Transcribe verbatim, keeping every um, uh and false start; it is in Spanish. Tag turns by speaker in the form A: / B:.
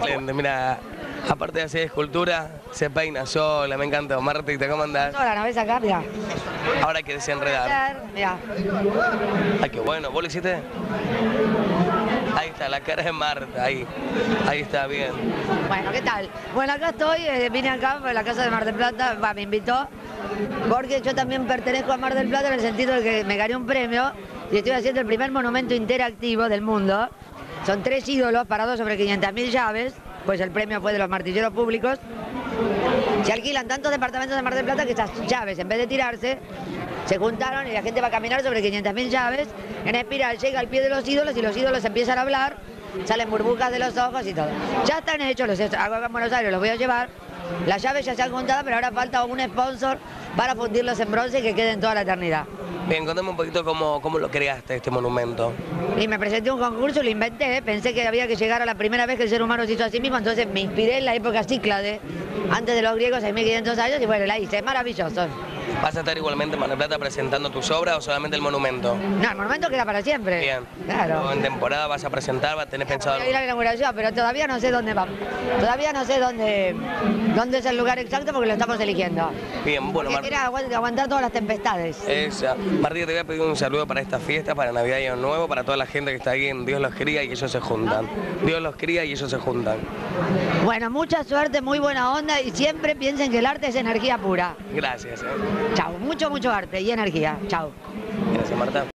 A: Excelente, mira, aparte de hacer escultura, se peina sola, me encanta. Martita, ¿cómo andás?
B: Toda la ves acá, mira.
A: Ahora hay que desenredar.
B: Mira.
A: Ay, qué bueno, ¿vos lo hiciste? Ahí está, la cara de Marta, ahí, ahí está, bien.
B: Bueno, ¿qué tal? Bueno, acá estoy, eh, vine acá por la Casa de Mar del Plata, va, me invitó, porque yo también pertenezco a Mar del Plata en el sentido de que me gané un premio y estoy haciendo el primer monumento interactivo del mundo. Son tres ídolos parados sobre quinientas mil llaves, pues el premio fue de los martilleros públicos. Se alquilan tantos departamentos de Mar del Plata que estas llaves, en vez de tirarse, se juntaron y la gente va a caminar sobre quinientas mil llaves, en espiral llega al pie de los ídolos y los ídolos empiezan a hablar, salen burbujas de los ojos y todo. Ya están hechos, los hago acá en Buenos Aires, los voy a llevar. Las llaves ya se han juntado, pero ahora falta un sponsor para fundirlos en bronce y que queden toda la eternidad.
A: Bien, contame un poquito cómo, cómo lo creaste, este monumento.
B: Y me presenté a un concurso, lo inventé, pensé que había que llegar a la primera vez que el ser humano se hizo a sí mismo, entonces me inspiré en la época Cíclade, antes de los griegos, seis mil quinientos años, y bueno, la hice, es maravilloso.
A: ¿Vas a estar igualmente en Mar del Plata presentando tus obras o solamente el monumento?
B: No, el monumento queda para siempre.
A: Bien.
B: Claro.
A: ¿O en temporada vas a presentar, vas a tener pensado
B: Voy a ir a la inauguración, pero todavía no sé dónde vamos. Todavía no sé dónde, dónde es el lugar exacto porque lo estamos eligiendo.
A: Bien, bueno,
B: Porque
A: Marta.
B: quiero aguantar todas las tempestades.
A: Esa. Martita, te voy a pedir un saludo para esta fiesta, para Navidad y Año Nuevo, para toda la gente que está ahí en Dios los cría y ellos se juntan. Dios los cría y ellos se juntan.
B: Bueno, mucha suerte, muy buena onda y siempre piensen que el arte es energía pura.
A: Gracias. ¿eh?
B: Chao, mucho, mucho arte y energía. Chao.
A: Gracias, Marta.